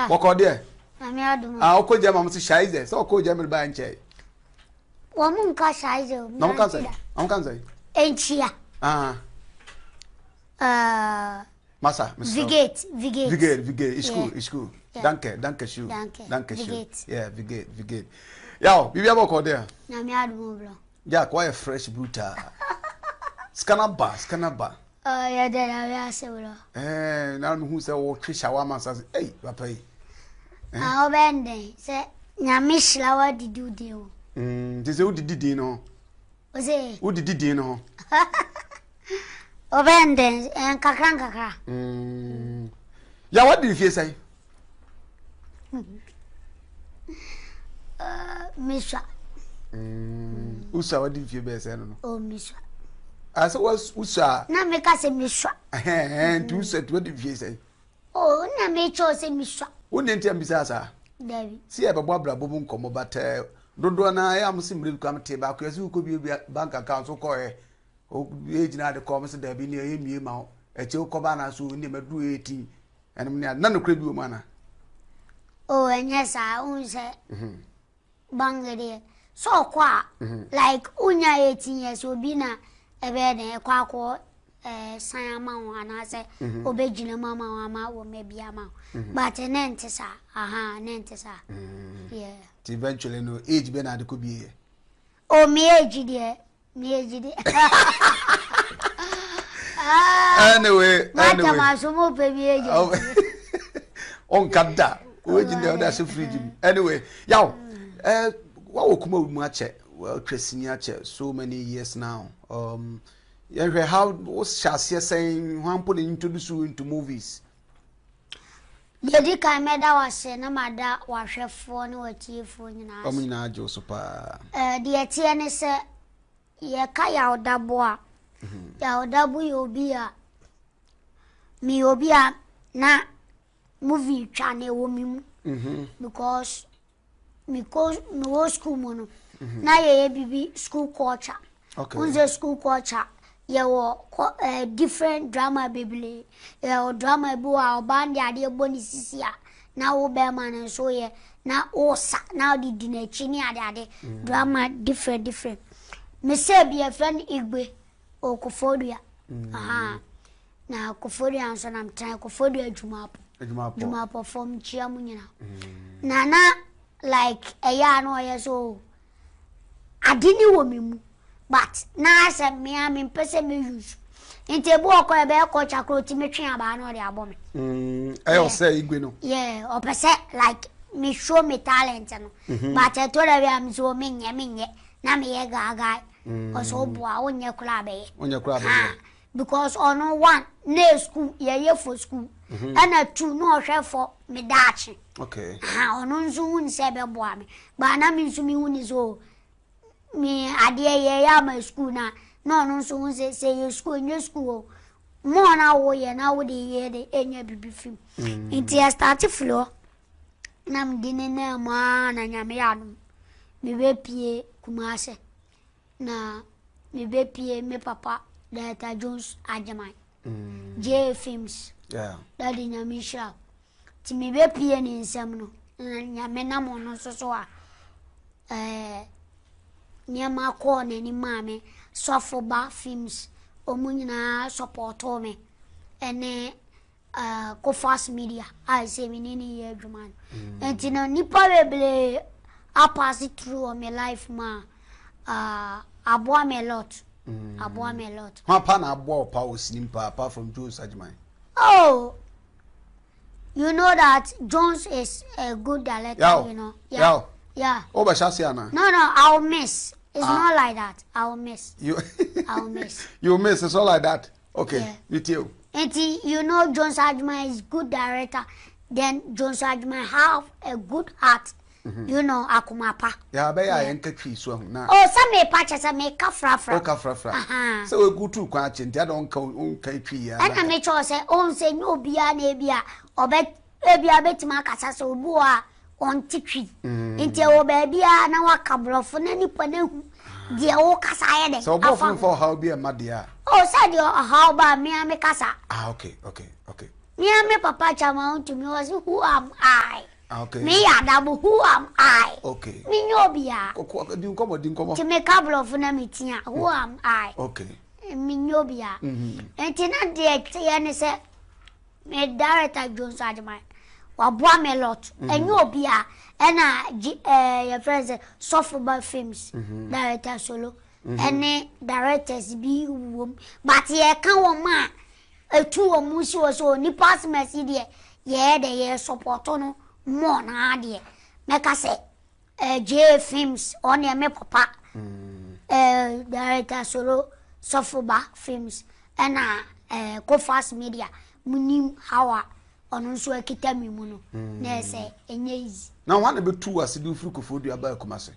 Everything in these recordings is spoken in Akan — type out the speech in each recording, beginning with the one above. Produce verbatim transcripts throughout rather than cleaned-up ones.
What called there? I'm Adoma. I'll call Jam, I'm Shizer, so call Jam by and Chay. Woman Shizer. No one can say. I can say. Ain't she? Ah. Uh, Massa, Vigate, Vigate. Vigate, Vigate, it's cool, it's cool. Danke, danke, shoe. Danke, danke, shoe. Yeah, Vigate, Vigate. Yo, we have a call there. I'm Adoma. Yeah, quite a fresh brutal. Scanner bar, scanner bar. Oh, yeah, then I will. Eh, now who say, oh, Kishawaman says, hey, Papa. I'll bend it. Say, Namishla, what did you do? Hm, this is who did you know? Was it? Who did you know? Obende and kakranka. Hmm. Yeah, what did you say? Uh, Misha. Hmm. Usa, what did you say? Oh, Misha. I said, was Usa. Now make us a Misha. And you said, what did you say? Oh, now make chose a Misha. Wouldn't tell me, Sasa? David. See, I have a Barbara Bobum come, but don't do an I am simply come to back as you could be a bank account so call. Oh, age now the comments that be near him, you mount a chill cabana so never do eighteen, and none of credit manner. Oh, and yes, I won't say Bangladesh. So, qua like Unya eighteen years will be na a bed and a quack a Sayama, and I say, Obejina mamma, mamma, or maybe a mouth. But an entesa, aha, an entesa. Yeah. Eventually, no age Bernard could be here. Oh, me age, dear. Me age, dear. Anyway, anyway. On Kada, waiting there, that's a free. Anyway, yow, uh, what will come out much? Well, Christina, so many years now. Um, how was Shatta saying, one put introduce you into movies? Yedi kameda wase na mada wahwefo ne watiefo nyina. Omina Josepa. Eh de tie ne se ye ka Yaw Dabo a. Yaw Dabo ye obi a mi obi a na movie twa na ewo mi mu. Mhm. Because me go no school mo no. Na ye bibi school culture. Okay. Unze school culture. Ye wo uh, different drama bibli ye wo drama bu a obande ade boni sisi a na wo be man so ye na osa na di di na chi ni ade ade drama different different me say be a friend igbe Akufo-Addo aha na Akufo-Addo so na mtran Akufo-Addo adwumapo adwumapo adwumapo form chia mu nyina na na like eya no ye so ade ni wo memu. But now I said me I mean person me use. Inte bo ko e be ko chakro ti me twen aba na o de abo me. Mm, I say igwe no. Yeah, o pese like me show me talent no. But I told her am so me nye me nye na me ye gaga. O so bo a onye kula be. Onye kula be. Because on one na school ye ye for school. And a two no hwe for me dachi. Okay. Ah, ono nso hun se be bo a me. Ba na me nso me hun so me adie ye ya ma school na no no so say say school new school mo na wo ye na wo de ye de enya bibi film inti ya start floor na mdine na ma na nyame ya no me be pie Kumase na me be pie me papa Data Jones Ajaman J films yeah that in nyame ti me be pie ni nsem no na nyame na mo no so so a eh Nyama ko na ni mame Sofoba films omunyina support me ene uh Kofas media I say me ni ye adwuma enti na nipa beble I pass it through on my life ma uh aboa me lot aboa me lot ha pa na aboa pa osinimpa apart from Jones Ajaman. Oh, you know that Jones is a good director, Yaw. you know. Yeah. Yeah. Yeah. Over Shasiana. No, no, I'll miss. It's Ah. not like that. I'll miss. You I'll miss. you miss it's all like that. Okay. Yeah. With you. And you know Jones Ajaman is good director. Then Jones Ajaman have a good heart. You know, Akumapa. Yeah, be ya enka twi so na. Oh, some may patches and make a fra fra. O ka fra fra. Aha. So we go to kwa chinti adon ka onka twi ya. And I make sure say on say no bia na bia obet ebia betima kasa so obu a on titwi. Nti e wo ba bia na waka brofo na nipa na hu de wo kasa ye de. So Obofour for how be a madia. Oh, said you how ba me me kasa. Ah, okay, okay, okay. Me and me papa chama to me was who am I? Okay. Me Yaw Dabo, who am I? Okay. Me nyobia. Din komo din komo. To me couple of na meeting, who am I? Okay. Me nyobia. Mhm. Enti na de tie ne se me director Jones Adjumai. Wa boa me lot. Enyo obia e na eh your friends Softball Films director solo. Ene directors bi wom. But ye kan wo ma etu wo mu si wo so ni pass message de ye de ye support no mo na de. Make say eh J Films on ye me papa. Eh director solo Softball Films ena eh Kofas Media munim hawa ono nso akita mi mu no na say enye easy. Now one be two as do fru Kofi-Addo aba Kumase.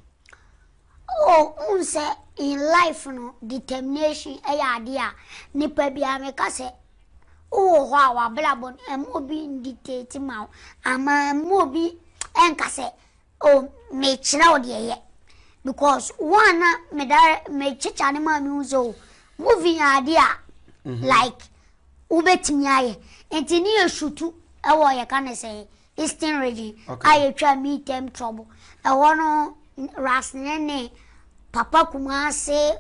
Oh, un say in life no determination e ya ade a nipa bia me ka say oh ho a wa blabon em obi dictate ma ama mo bi enka say oh me chira o de ye because one me da me chicha ne ma mi uzo movie ade a like ubetimi aye enti ni eshutu e wo ye ka ne say Eastern region I try me them trouble e wono rasnene papa Kumase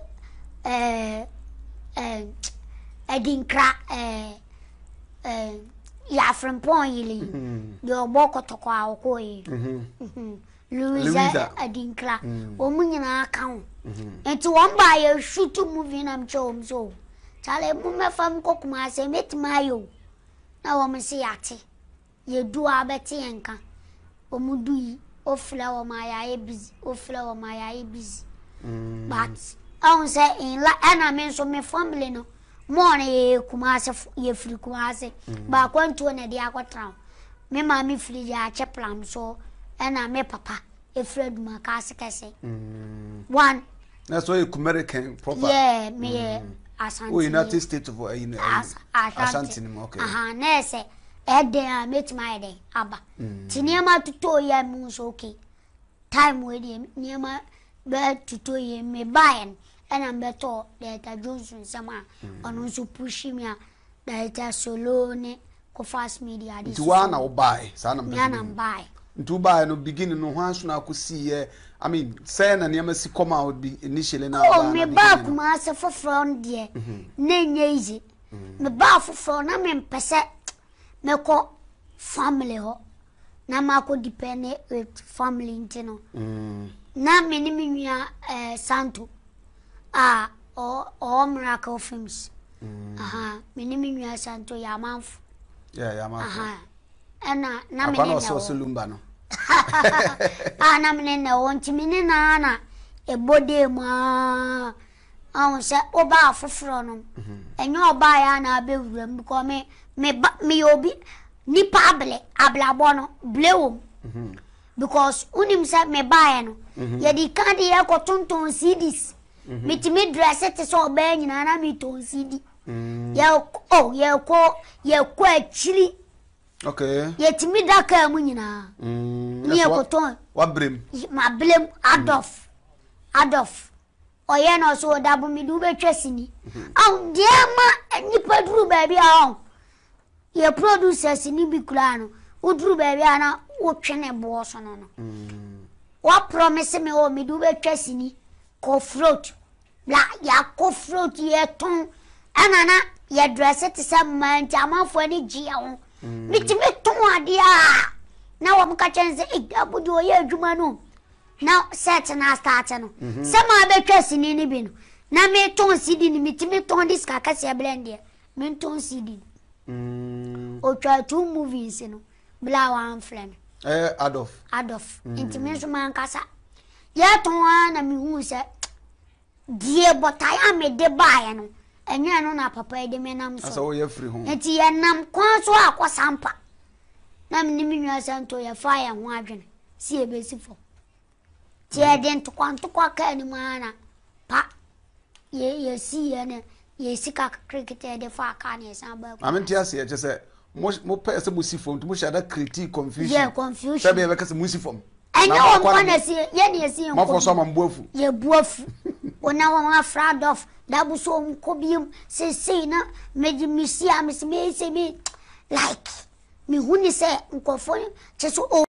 eh eh edinkra eh eh ya from point yili de oboko toko akoyi mhm Louisa edinkra o munyina aka ho enti won ba ye shoot movie na mchom so chale mu mefam Kumase metimayo na wo me se yate ye du abeti enka o mudu yi o fla o maya e busy o fla o maya e busy but I won't say in la and I mean so my family no morning Kumase ye free Kumase but when to na dia kwatran me ma me free ya cheplam so and I me papa e Fred makase kase one that's why American proper yeah me Asante oh United States of in Asante okay aha na say ede a met my day aba tiniema tuto ya mu so okay time we dey niema be tuto ye me buy and am beto data Johnson sama ono so push me data solo ne Kofas Media this one na buy sa na na buy ntu buy no begin no ho aso na akosi ye I mean say na niema si come out be initially na oh me ba Kumase for front there na nye easy me ba for front na me pese me ko family ho na ma ko depend with family intino mm. na me ni minua eh santo ah o o miracle films mm. aha me ni minua santo ya manfo yeah ya manfo aha ana na me ni na so lumba no ah na me na wonti me ni na na e bode ma ah se oba afoforo no enyo oba ya na abewuram because me me me obi ni pable ablabono blewo mhm because unim say me buy no ye di kan de ye ko tonton C Ds me ti me dress it so ba nyina na me ton C D ye oh ye ko ye ko achiri okay ye ti me daka mu nyina mm ye ko ton wa brem ma blem adof adof oye no so dabo mi du betwa sini aw de ma nipa duru ba bi aw ye producers ni bi kura no uduru baby ana wo twene bo so no no mm wa promise me o mi du be twasini ko fruit la ya ko fruit ye ton anana ye dress it some man jamafo ni gia ho mi ti me ton ade a na wo mka chense e abudu o ye adwuma no na set na start no se ma be twasini ni bi no na me ton C D ni mi ti me ton dis ka kase blend ye me ton C D mm o try two movies you know bla one flame eh adof adof intimenso man kasa ya ton na mi hu se die botaya me de bae no enye no na papa de me nam so asa wo ye free ho enti ye nam kwa so akosampa na me mi nwa santo ye fa ya ho adwene si e be sifo ti e de nto kwanto kwa ka ni mana pa ye ye si ye ne ye sika cricket e de fa ka ne san ba amenti ase ye se mo mo pese musifom to mo shada critique confusion yeah confusion sabe be kase musifom enye wo mo na si ye ne si mo fo so ma mboafu ye buafu ona wo ma fraud of dabu so mko biem se se na meji misia me se me se me like me hu ni say nkofo che so